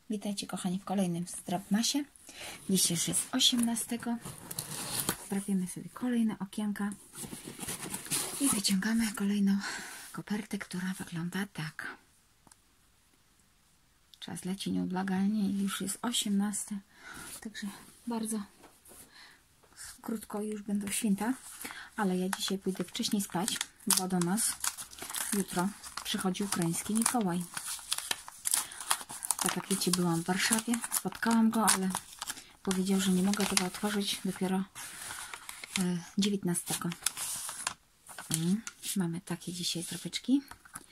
Witajcie kochani w kolejnym Zdrabmasie. Dziś już jest 18. Zdrapiemy sobie kolejne okienka i wyciągamy kolejną kopertę, która wygląda tak. Czas leci nieubłagalnie i już jest 18. Także bardzo krótko już będą święta, ale ja dzisiaj pójdę wcześniej spać, bo do nas jutro przychodzi ukraiński Mikołaj. Tak jak wiecie, byłam w Warszawie, spotkałam go, ale powiedział, że nie mogę tego otworzyć dopiero 19. Mamy takie dzisiaj drobeczki.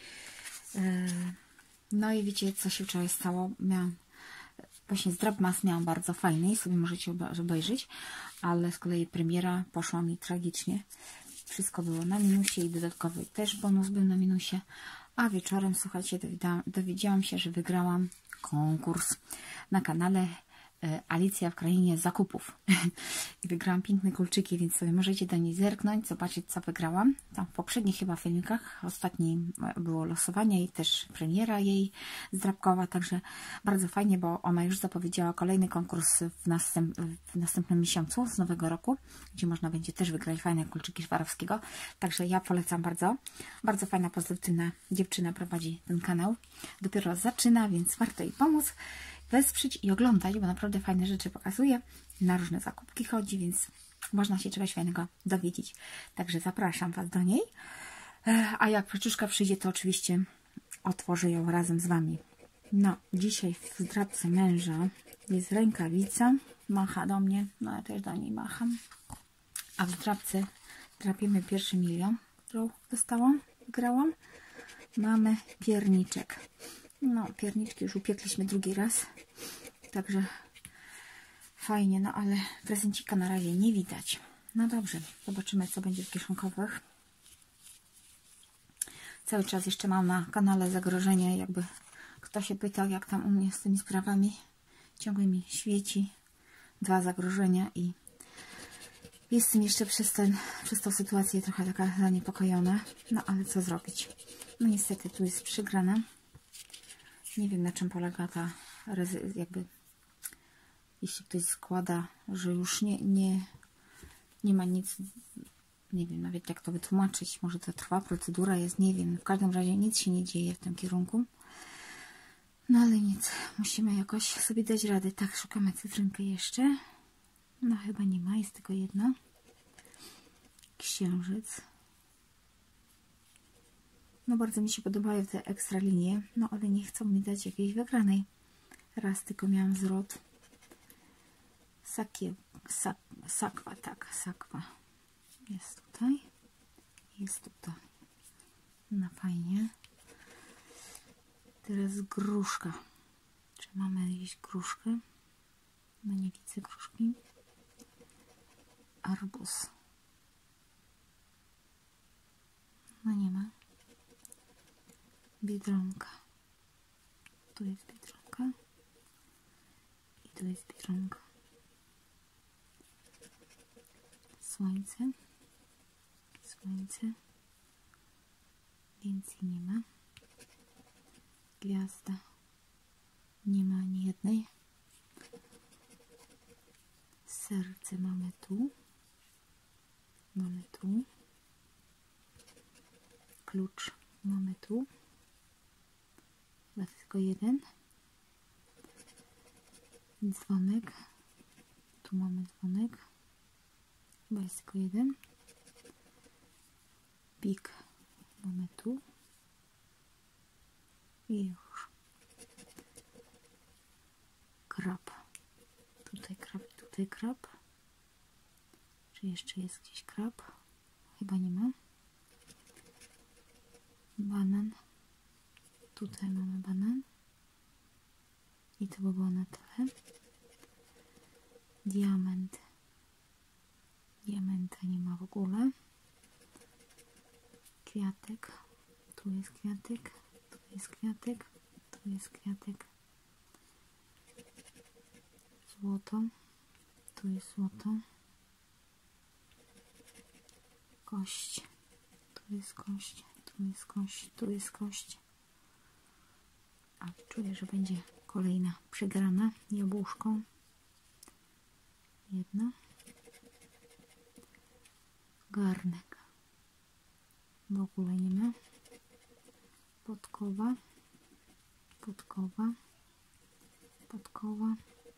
No i wiecie, co się wczoraj stało? Miałam właśnie Zdrabmas, miałam bardzo fajny i sobie możecie obejrzeć, ale z kolei premiera poszła mi tragicznie. Wszystko było na minusie i dodatkowy też bonus był na minusie. A wieczorem, słuchajcie, dowiedziałam się, że wygrałam konkurs na kanale Alicja w Krainie Zakupów. I wygrałam piękne kulczyki, więc sobie możecie do niej zerknąć, zobaczyć, co wygrałam. Tam w poprzednich chyba filmikach, ostatnim było losowanie i też premiera jej zdrabkowa, także bardzo fajnie, bo ona już zapowiedziała kolejny konkurs w następnym miesiącu z nowego roku, gdzie można będzie też wygrać fajne kulczyki Swarowskiego. Także ja polecam bardzo. Bardzo fajna, pozytywna dziewczyna prowadzi ten kanał. Dopiero zaczyna, więc warto jej pomóc, wesprzeć i oglądać, bo naprawdę fajne rzeczy pokazuje. Na różne zakupki chodzi, więc można się czegoś fajnego dowiedzieć. Także zapraszam Was do niej. A jak paczuszka przyjdzie, to oczywiście otworzę ją razem z Wami. No, dzisiaj w zdrabce męża jest rękawica. Macha do mnie, no ja też do niej macham. A w zdrabce drapiemy pierwszy milion, którą dostałam, wygrałam. Mamy pierniczek. No, pierniczki już upiekliśmy drugi raz, także fajnie, no ale prezencika na razie nie widać. No dobrze, zobaczymy, co będzie w kieszonkowych. Cały czas jeszcze mam na kanale zagrożenie, jakby kto się pytał, jak tam u mnie z tymi sprawami. Ciągle mi świeci 2 zagrożenia i jestem jeszcze przez tą sytuację trochę taka zaniepokojona. No ale co zrobić? No niestety tu jest przygrana. Nie wiem, na czym polega ta, jakby, jeśli ktoś składa, że już nie ma nic, nie wiem nawet jak to wytłumaczyć, może to trwa, procedura jest, nie wiem, w każdym razie nic się nie dzieje w tym kierunku. No ale nic, musimy jakoś sobie dać radę. Tak, szukamy cytrynkę jeszcze. No chyba nie ma, jest tylko jedna. Księżyc. No bardzo mi się podobają te ekstra linie, no ale nie chcą mi dać jakiejś wygranej. Raz tylko miałam zwrot. Sakwa, tak, sakwa. Jest tutaj. Jest tutaj. No fajnie. Teraz gruszka. Czy mamy jakieś gruszkę? No nie widzę gruszki. Arbuz. No nie ma. Biedronka. Tu jest biedronka. I tu jest biedronka. Słońce. Słońce. Więcej nie ma. Gwiazda. Nie ma ani jednej. Serce mamy tu. Mamy tu. Klucz mamy tu. Chyba tylko jeden. Dzwonek. Tu mamy dzwonek. Chyba jest tylko jeden. Pik mamy tu. I już. Krab. Tutaj krab, tutaj krab. Czy jeszcze jest gdzieś krab? Chyba nie ma. Banan. Tutaj mamy banan. I to by było na tyle. Diament. Diamenta nie ma w ogóle. Kwiatek. Tu jest kwiatek. Tu jest kwiatek. Tu jest kwiatek. Złoto. Tu jest złoto. Kość. Tu jest kość. Tu jest kość. Tu jest kość. A czuję, że będzie Kolejna przegrana jabłuszko. Jedna. Garnek. W ogóle nie ma. Podkowa. Podkowa. Podkowa.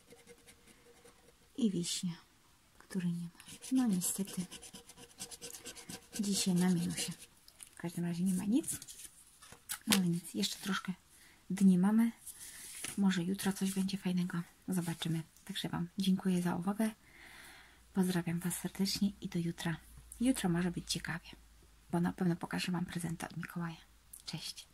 I wiśnia, której nie ma. No niestety. Dzisiaj na minusie. W każdym razie nie ma nic. No ale nic. Jeszcze troszkę dni mamy. Może jutro coś będzie fajnego. Zobaczymy. Także Wam dziękuję za uwagę. Pozdrawiam Was serdecznie i do jutra. Jutro może być ciekawie, bo na pewno pokażę Wam prezent od Mikołaja. Cześć.